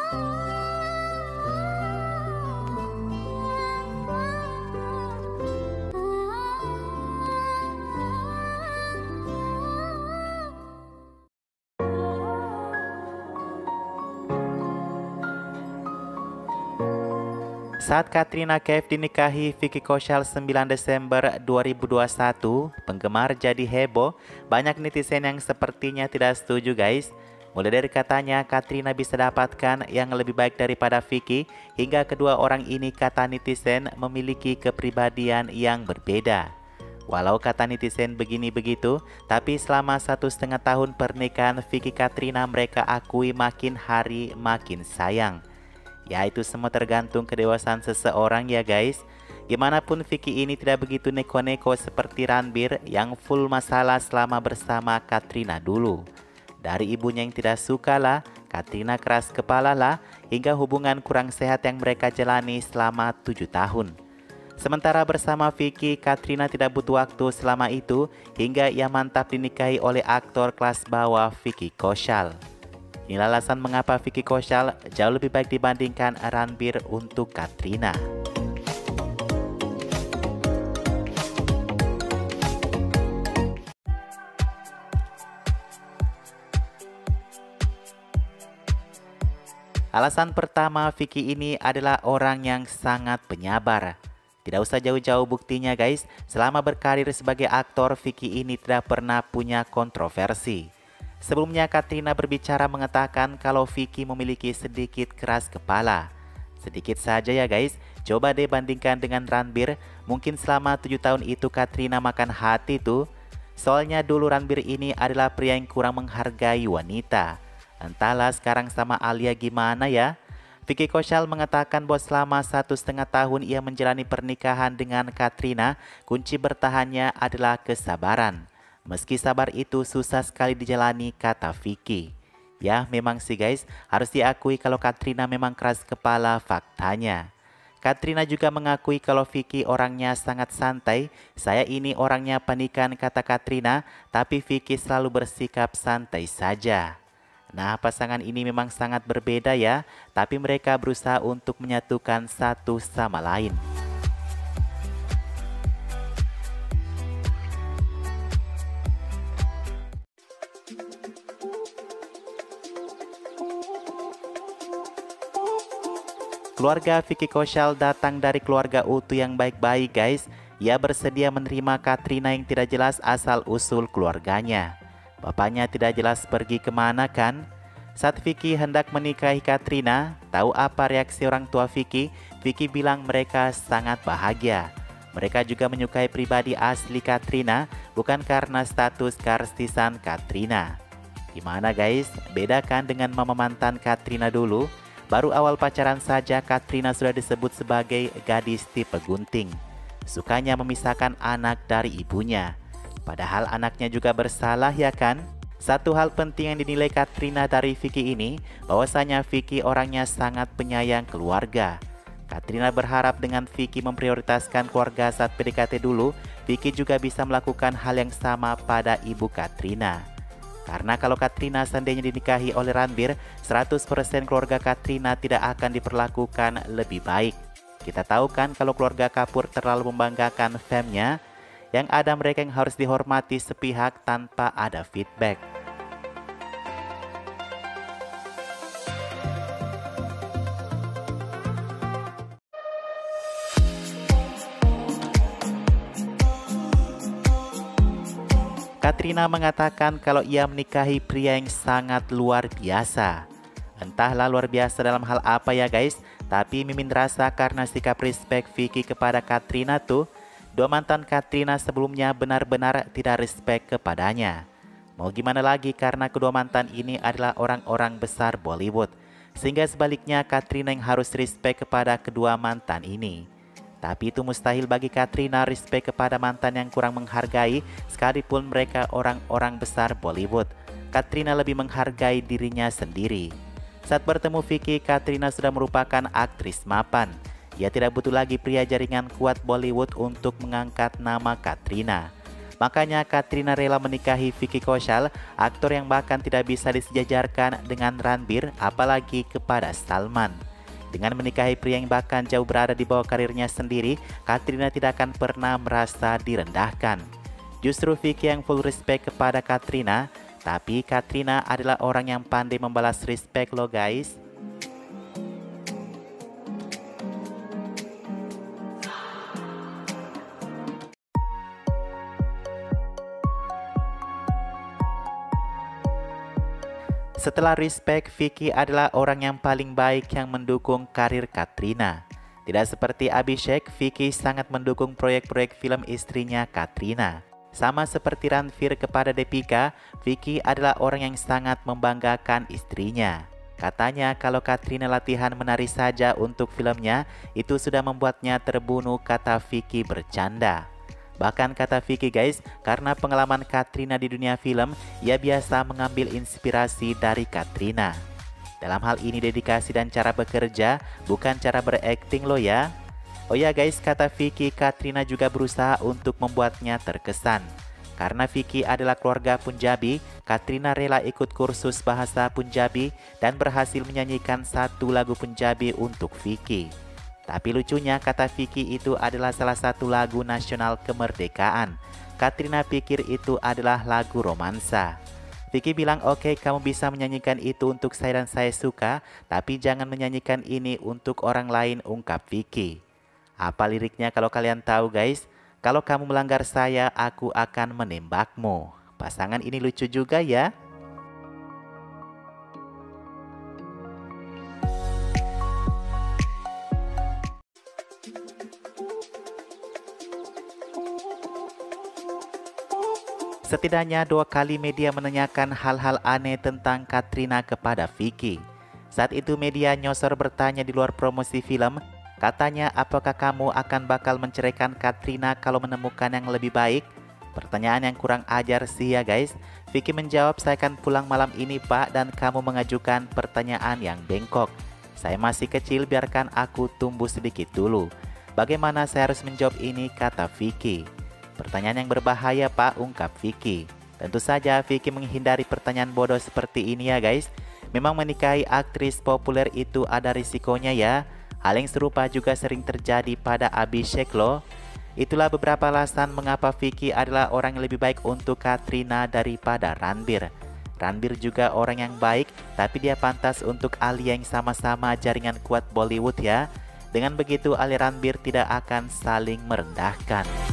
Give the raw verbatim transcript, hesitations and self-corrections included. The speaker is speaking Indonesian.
Saat Katrina Kaif dinikahi Vicky Kaushal sembilan Desember dua ribu dua puluh satu, penggemar jadi heboh. Banyak netizen yang sepertinya tidak setuju guys. Mulai dari katanya Katrina bisa dapatkan yang lebih baik daripada Vicky, hingga kedua orang ini kata netizen memiliki kepribadian yang berbeda. Walau kata netizen begini begitu, tapi selama satu setengah tahun pernikahan Vicky Katrina mereka akui makin hari makin sayang. Ya itu semua tergantung kedewasaan seseorang ya guys. Gimanapun Vicky ini tidak begitu neko-neko seperti Ranbir yang full masalah selama bersama Katrina dulu. Dari ibunya yang tidak suka lah, Katrina keras kepala lah, hingga hubungan kurang sehat yang mereka jalani selama tujuh tahun. Sementara bersama Vicky, Katrina tidak butuh waktu selama itu hingga ia mantap dinikahi oleh aktor kelas bawah Vicky Kaushal. Inilah alasan mengapa Vicky Kaushal jauh lebih baik dibandingkan Ranbir untuk Katrina. Alasan pertama, Vicky ini adalah orang yang sangat penyabar. Tidak usah jauh-jauh buktinya guys, selama berkarir sebagai aktor, Vicky ini tidak pernah punya kontroversi. Sebelumnya Katrina berbicara mengatakan kalau Vicky memiliki sedikit keras kepala. Sedikit saja ya guys, coba deh bandingkan dengan Ranbir. Mungkin selama tujuh tahun itu Katrina makan hati tuh. Soalnya dulu Ranbir ini adalah pria yang kurang menghargai wanita. Entahlah sekarang sama Alia gimana ya. Vicky Kaushal mengatakan bahwa selama satu setengah tahun ia menjalani pernikahan dengan Katrina, kunci bertahannya adalah kesabaran. Meski sabar itu susah sekali dijalani, kata Vicky. Ya memang sih guys, harus diakui kalau Katrina memang keras kepala faktanya. Katrina juga mengakui kalau Vicky orangnya sangat santai. Saya ini orangnya panikan, kata Katrina, tapi Vicky selalu bersikap santai saja. Nah pasangan ini memang sangat berbeda ya, tapi mereka berusaha untuk menyatukan satu sama lain. Keluarga Vicky Kaushal datang dari keluarga utuh yang baik-baik guys. Ia bersedia menerima Katrina yang tidak jelas asal-usul keluarganya. Bapaknya tidak jelas pergi kemana kan? Saat Vicky hendak menikahi Katrina, tahu apa reaksi orang tua Vicky? Vicky bilang mereka sangat bahagia. Mereka juga menyukai pribadi asli Katrina, bukan karena status keartisan Katrina. Gimana guys? Beda kan dengan mama mantan Katrina dulu? Baru awal pacaran saja Katrina sudah disebut sebagai gadis tipe gunting. Sukanya memisahkan anak dari ibunya. Padahal anaknya juga bersalah ya kan? Satu hal penting yang dinilai Katrina dari Vicky ini, bahwasanya Vicky orangnya sangat penyayang keluarga. Katrina berharap dengan Vicky memprioritaskan keluarga saat P D K T dulu, Vicky juga bisa melakukan hal yang sama pada ibu Katrina. Karena kalau Katrina seandainya dinikahi oleh Ranbir, seratus persen keluarga Katrina tidak akan diperlakukan lebih baik. Kita tahu kan kalau keluarga Kapoor terlalu membanggakan famnya, yang ada mereka yang harus dihormati sepihak tanpa ada feedback. Katrina mengatakan kalau ia menikahi pria yang sangat luar biasa. Entahlah luar biasa dalam hal apa ya guys, tapi Mimin rasa karena sikap respect Vicky kepada Katrina tuh, dua mantan Katrina sebelumnya benar-benar tidak respect kepadanya. Mau gimana lagi karena kedua mantan ini adalah orang-orang besar Bollywood, sehingga sebaliknya Katrina yang harus respect kepada kedua mantan ini. Tapi itu mustahil bagi Katrina respect kepada mantan yang kurang menghargai, sekalipun mereka orang-orang besar Bollywood. Katrina lebih menghargai dirinya sendiri. Saat bertemu Vicky, Katrina sudah merupakan aktris mapan. Ia tidak butuh lagi pria jaringan kuat Bollywood untuk mengangkat nama Katrina. Makanya Katrina rela menikahi Vicky Kaushal, aktor yang bahkan tidak bisa disejajarkan dengan Ranbir, apalagi kepada Salman. Dengan menikahi pria yang bahkan jauh berada di bawah karirnya sendiri, Katrina tidak akan pernah merasa direndahkan. Justru Vicky yang full respect kepada Katrina, tapi Katrina adalah orang yang pandai membalas respect loh guys. Setelah respect, Vicky adalah orang yang paling baik yang mendukung karir Katrina. Tidak seperti Abhishek, Vicky sangat mendukung proyek-proyek film istrinya Katrina. Sama seperti Ranbir kepada Deepika, Vicky adalah orang yang sangat membanggakan istrinya. Katanya kalau Katrina latihan menari saja untuk filmnya, itu sudah membuatnya terbunuh, kata Vicky bercanda. Bahkan kata Vicky guys, karena pengalaman Katrina di dunia film, ia biasa mengambil inspirasi dari Katrina. Dalam hal ini dedikasi dan cara bekerja, bukan cara berakting loh ya. Oh ya guys, kata Vicky, Katrina juga berusaha untuk membuatnya terkesan. Karena Vicky adalah keluarga Punjabi, Katrina rela ikut kursus bahasa Punjabi dan berhasil menyanyikan satu lagu Punjabi untuk Vicky. Tapi lucunya, kata Vicky, itu adalah salah satu lagu nasional kemerdekaan. Katrina pikir itu adalah lagu romansa. Vicky bilang, oke, kamu bisa menyanyikan itu untuk saya dan saya suka, tapi jangan menyanyikan ini untuk orang lain, ungkap Vicky. Apa liriknya kalau kalian tahu guys? Kalau kamu melanggar saya, aku akan menembakmu. Pasangan ini lucu juga ya. Setidaknya dua kali media menanyakan hal-hal aneh tentang Katrina kepada Vicky. Saat itu media nyosor bertanya di luar promosi film, katanya apakah kamu akan bakal menceraikan Katrina kalau menemukan yang lebih baik? Pertanyaan yang kurang ajar sih ya guys. Vicky menjawab, saya akan pulang malam ini pak, dan kamu mengajukan pertanyaan yang bengkok. Saya masih kecil, biarkan aku tumbuh sedikit dulu. Bagaimana saya harus menjawab ini, kata Vicky. Pertanyaan yang berbahaya pak, ungkap Vicky. Tentu saja Vicky menghindari pertanyaan bodoh seperti ini ya guys. Memang menikahi aktris populer itu ada risikonya ya. Hal yang serupa juga sering terjadi pada Abhishek loh. Itulah beberapa alasan mengapa Vicky adalah orang yang lebih baik untuk Katrina daripada Ranbir. Ranbir juga orang yang baik, tapi dia pantas untuk Alia yang sama-sama jaringan kuat Bollywood ya. Dengan begitu, Alia Ranbir tidak akan saling merendahkan.